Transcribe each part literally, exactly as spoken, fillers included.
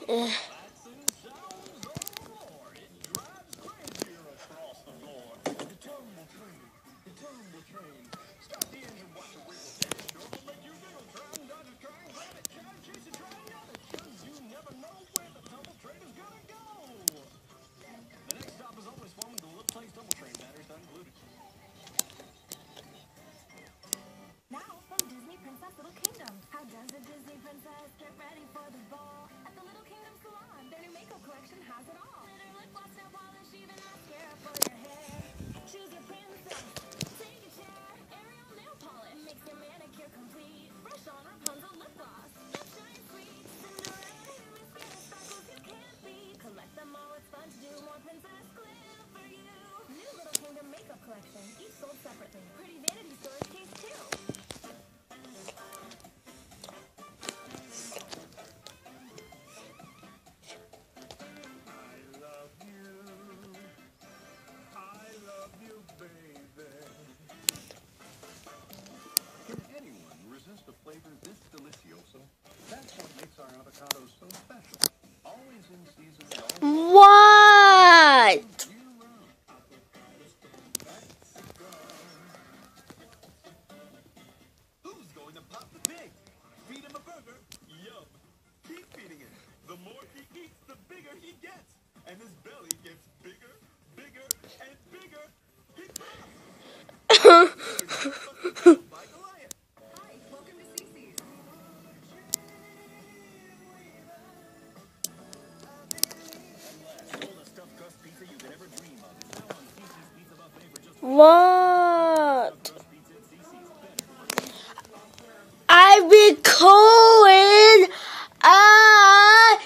Uh, Now from Disney Princess Little Kingdom. How does a Disney princess get ready for the ball? At the Little Kingdom Salon, their new makeup collection has it all. Glitter, lip gloss, nail polish, even mascara for your hair. Choose your princess, take a chair. Ariel nail polish makes your manicure complete. Brush on Rapunzel lip gloss, just shine sweet. Cinderella hair mascara sparkles you can't beat. Collect them all, it's fun to do more princess glitter for you. New Little Kingdom makeup collection, each sold separately. Pretty vanity stores case too. Can anyone resist a flavor this delicioso? That's what makes our avocados so special. Always in season. what? Who's going to pop the pig? Feed him a burger? Yum. Keep feeding him. The more he eats, the bigger he gets. And his belly gets bigger, bigger, and bigger. He pops. By Goliath. Hi, welcome to Cece's. All the stuffed crust pizza you could ever dream of is now on Cece's Pizza Buffet for just What? crust pizza at Cece's. Better. I recording a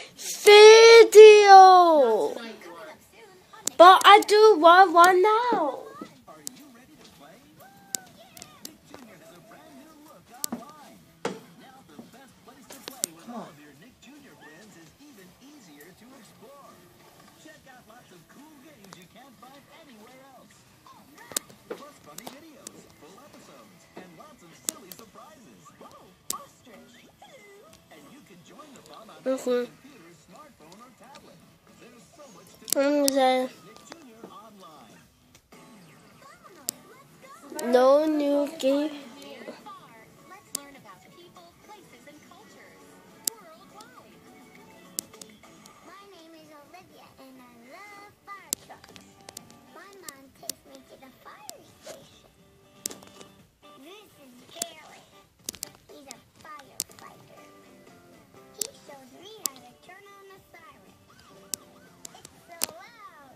video, but I do want one now. Are you ready to play? Nick Junior has a brand new look online. Now the best place to play with all of your Nick Junior friends is even easier to explore. Check out lots of cool games you can't find anywhere else. Plus funny videos, full episodes, and lots of silly surprises. Whoa, ostrich. And you can join the fun on Mhm. any computer, smartphone, or tablet. There's so much to do. I'm saying Nick Junior online. no new game. Let's learn about people, places, and cultures worldwide. My name is Olivia, and I love fire trucks. My mom takes me to the fire station. This is Gary. He's a firefighter. He shows me how to turn on the siren. It's so loud.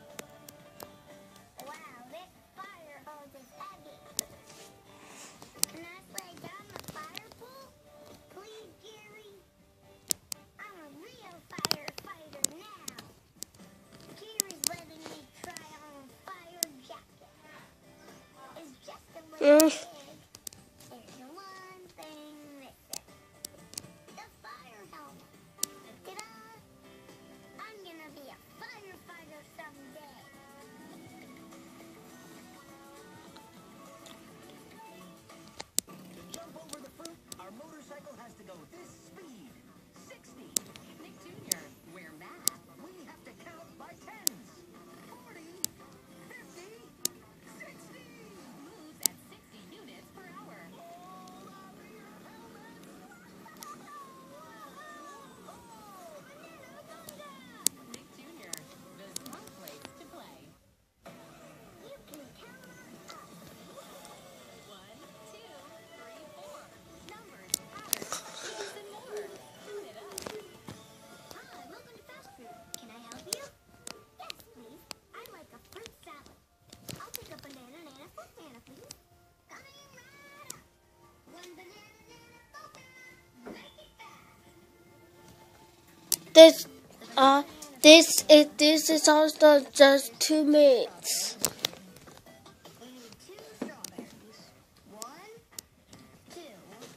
Wow, this fire hose is heavy. Can I slide down the fire pole? Please, Gary. I'm a real firefighter now. Gary's letting me try on a fire jacket. It's just a little Mm. big. There's one thing missing. The fire helmet. Ta-da! I'm gonna be a firefighter someday. To jump over the fruit, our motorcycle has to go this speed. sixty. Nick Junior, where math We have to count by tens. forty, fifty, sixty. moves at sixty units per hour. Nick Junior, the smart place to play. You can count up. One, two, three, four. Numbers, patterns, keys, and more. Tune it up. Hi, welcome to fast food. Can I help you? Yes, please. I'd like a fruit salad. I'll take a banana, nana, fruit nana, please. Coming right up. One banana, nana, open. Make it fast. This uh this is this is also just two minutes. We need two strawberries. One, two.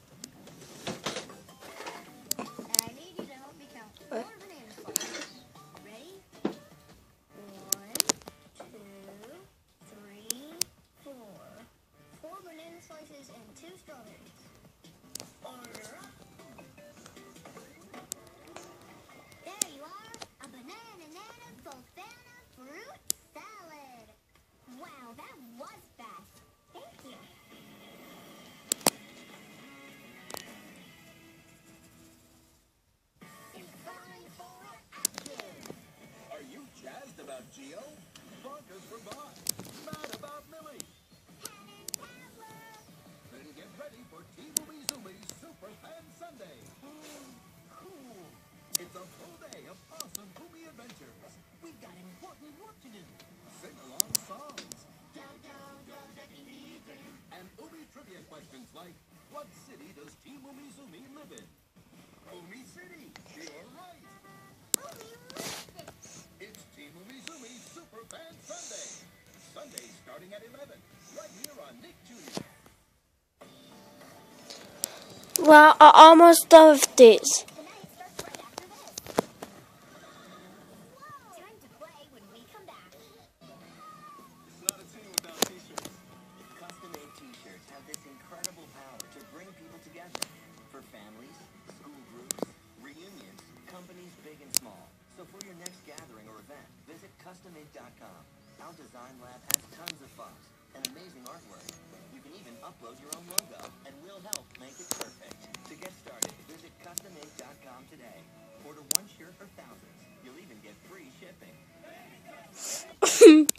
And I need you to help me count four banana slices. Ready? One, two, three, four. Four banana slices and two strawberries. Order up. There Well, I almost done with this. Tonight starts right after this. Time to play when we come back. It's not a team without t-shirts. Custom-made t-shirts have this incredible power to bring people together. For families, school groups, reunions, companies big and small. So for your next gathering or event, visit custom ink dot com. Our design lab has tons of fonts and amazing artwork. You can even upload your own logo, and we'll help make it perfect. To get started, visit custom ink dot com today. Order one shirt or thousands. You'll even get free shipping.